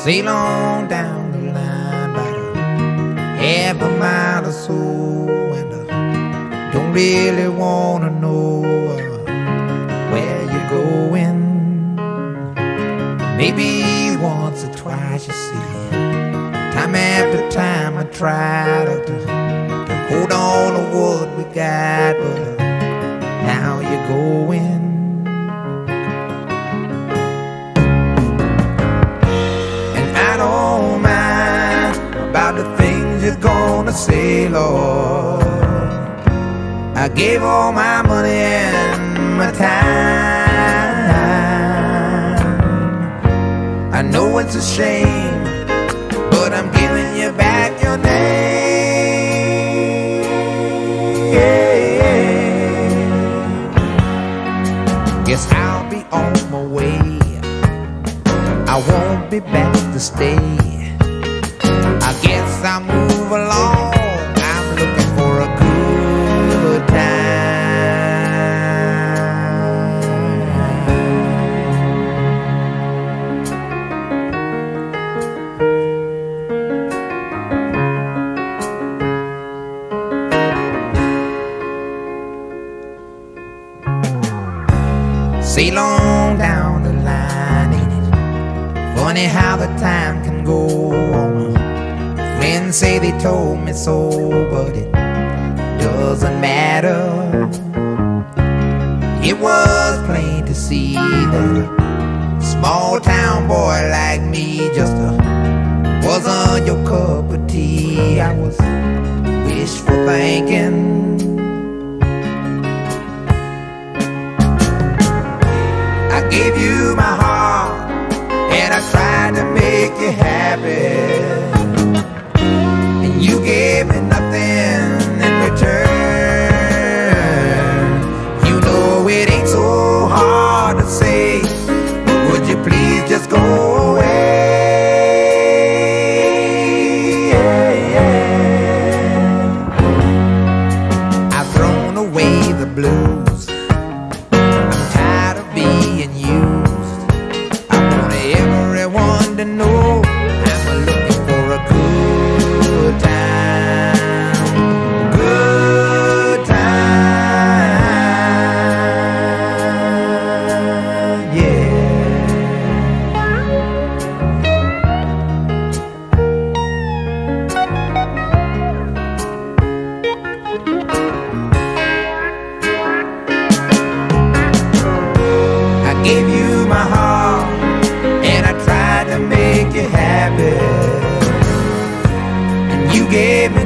Sail on down the line about a half a mile or so, and don't really wanna know where you're going. Maybe once or twice, you see, time after time I try to hold on to what we got, but now you're going. And I don't mind about the things you're gonna say, Lord. I gave all my money and my time. I know it's a shame, but I'm giving you back your name. Guess I'll be on my way. I won't be back to stay. I guess I'll move along. I'm looking for a good time. Sail on down the line, ain't it funny how the time can go on? Friends say they told me so, but it doesn't matter. It was plain to see that a small town boy like me just wasn't your cup of tea. I was wishful thinking. I gave you my heart and I tried to make you happy, and you gave me nothing in return. You know it ain't so hard to say, would you please just go away? I've thrown away the blues. I'm tired of being used. I want everyone to know I'm looking for a good time. Good time, yeah. I gave you my heart and I tried to make you happy, and you gave me